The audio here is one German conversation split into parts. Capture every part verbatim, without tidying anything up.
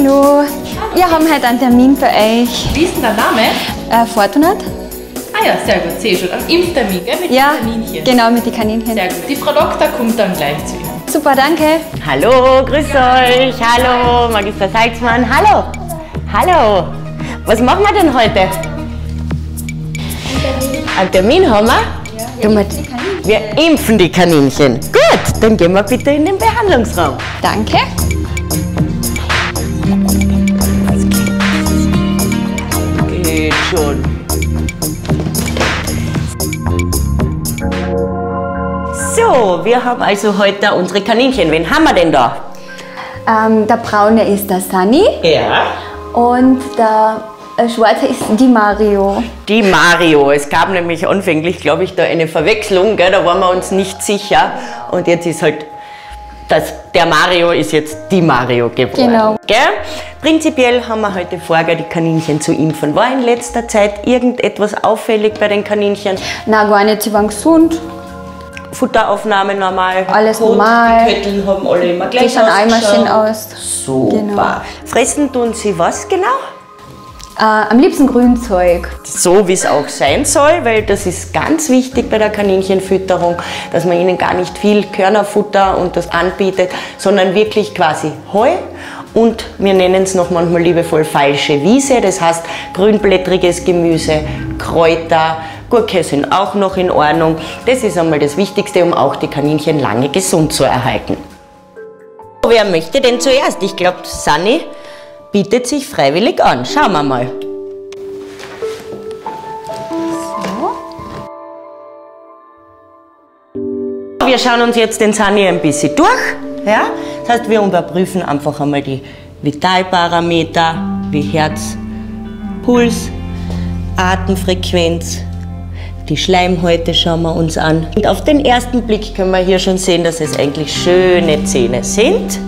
Hallo, wir haben heute einen Termin für euch. Wie ist denn der Name? Äh, Fortunat. Ah ja, sehr gut, sehe schon. Ein Impftermin, gell? Mit Ja, den Kaninchen. genau, mit den Kaninchen. Sehr gut. Die Frau Doktor kommt dann gleich zu Ihnen. Super, danke. Hallo, grüß euch. Hallo, Magister Salzmann. Hallo. Hallo. Was machen wir denn heute? Einen Termin haben wir? Ja. Wir impfen die Kaninchen. Gut, dann gehen wir bitte in den Behandlungsraum. Danke. Geht schon. So, wir haben also heute unsere Kaninchen. Wen haben wir denn da? Ähm, der Braune ist der Sunny Ja. und der äh, Schwarze ist die Mario. Die Mario. Es gab nämlich anfänglich, glaube ich, da eine Verwechslung, gell? Da waren wir uns nicht sicher. Und jetzt ist halt, das, der Mario ist jetzt die Mario geworden. Genau. Gell? Prinzipiell haben wir heute vor, die Kaninchen zu impfen. War in letzter Zeit irgendetwas auffällig bei den Kaninchen? Na, gar nicht, sie waren gesund. Futteraufnahme normal? Alles Kot, normal. Die Kötteln haben alle immer gleich Die schauen einmal schön aus. Super. Genau. Fressen tun sie was genau? Äh, am liebsten Grünzeug. So wie es auch sein soll, weil das ist ganz wichtig bei der Kaninchenfütterung, dass man ihnen gar nicht viel Körnerfutter und das anbietet, sondern wirklich quasi Heu und wir nennen es noch manchmal liebevoll falsche Wiese, das heißt grünblättriges Gemüse, Kräuter, Gurke sind auch noch in Ordnung. Das ist einmal das Wichtigste, um auch die Kaninchen lange gesund zu erhalten. Wer möchte denn zuerst? Ich glaube, Sunny bietet sich freiwillig an. Schauen wir mal. So. Wir schauen uns jetzt den Sunny ein bisschen durch. Ja? Das heißt, wir überprüfen einfach einmal die Vitalparameter wie Herz, Puls, Atemfrequenz. Die Schleimhäute schauen wir uns an. Und auf den ersten Blick können wir hier schon sehen, dass es eigentlich schöne Zähne sind.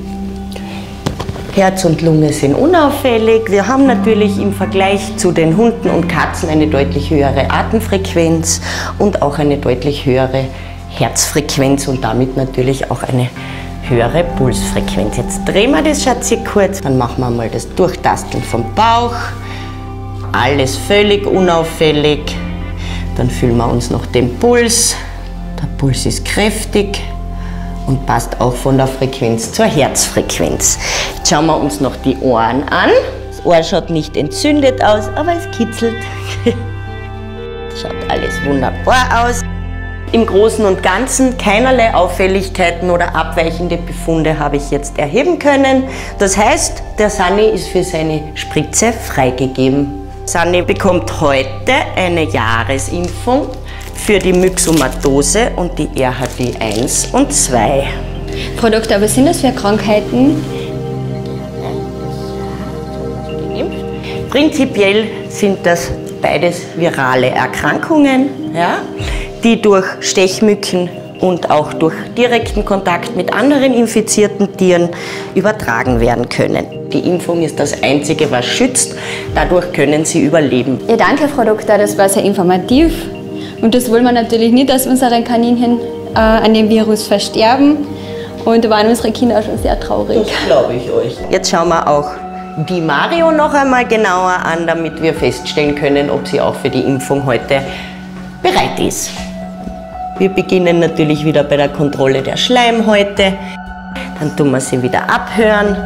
Herz und Lunge sind unauffällig. Wir haben natürlich im Vergleich zu den Hunden und Katzen eine deutlich höhere Atemfrequenz und auch eine deutlich höhere Herzfrequenz und damit natürlich auch eine höhere Pulsfrequenz. Jetzt drehen wir das Schatzi kurz, dann machen wir mal das Durchtasteln vom Bauch. Alles völlig unauffällig. Dann fühlen wir uns noch den Puls. Der Puls ist kräftig und passt auch von der Frequenz zur Herzfrequenz. Jetzt schauen wir uns noch die Ohren an. Das Ohr schaut nicht entzündet aus, aber es kitzelt. Schaut alles wunderbar aus. Im Großen und Ganzen keinerlei Auffälligkeiten oder abweichende Befunde habe ich jetzt erheben können. Das heißt, der Sunny ist für seine Spritze freigegeben. Sunny bekommt heute eine Jahresimpfung für die Myxomatose und die R H D eins und zwei. Frau Doktor, was sind das für Krankheiten? Prinzipiell sind das beides virale Erkrankungen, ja, die durch Stechmücken und auch durch direkten Kontakt mit anderen infizierten Tieren übertragen werden können. Die Impfung ist das Einzige, was schützt. Dadurch können sie überleben. Ja, danke, Frau Doktor, das war sehr informativ. Und das wollen wir natürlich nicht, dass unsere Kaninchen äh, an dem Virus versterben. Und da waren unsere Kinder schon sehr traurig. Das glaube ich euch. Jetzt schauen wir auch die Mario noch einmal genauer an, damit wir feststellen können, ob sie auch für die Impfung heute bereit ist. Wir beginnen natürlich wieder bei der Kontrolle der Schleimhäute. Dann tun wir sie wieder abhören.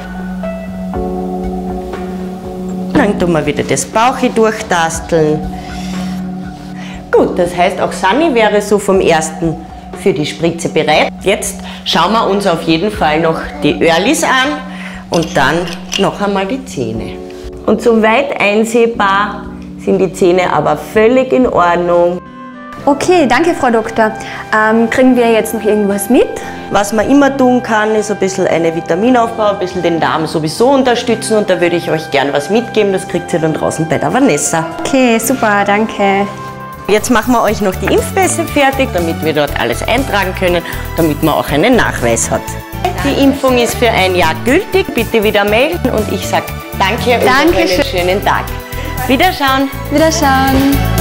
Dann tun wir wieder das Bauchi durchtasteln. Gut, das heißt, auch Sunny wäre so vom ersten für die Spritze bereit. Jetzt schauen wir uns auf jeden Fall noch die Öhrlis an und dann noch einmal die Zähne. Und soweit einsehbar sind die Zähne aber völlig in Ordnung. Okay, danke, Frau Doktor. Ähm, kriegen wir jetzt noch irgendwas mit? Was man immer tun kann, ist ein bisschen einen Vitaminaufbau, ein bisschen den Darm sowieso unterstützen und da würde ich euch gerne was mitgeben. Das kriegt ihr dann draußen bei der Vanessa. Okay, super, danke. Jetzt machen wir euch noch die Impfpässe fertig, damit wir dort alles eintragen können, damit man auch einen Nachweis hat. Die Impfung ist für ein Jahr gültig. Bitte wieder melden und ich sage danke und Dankeschön. einen schönen Tag. Wiederschauen. Wiederschauen.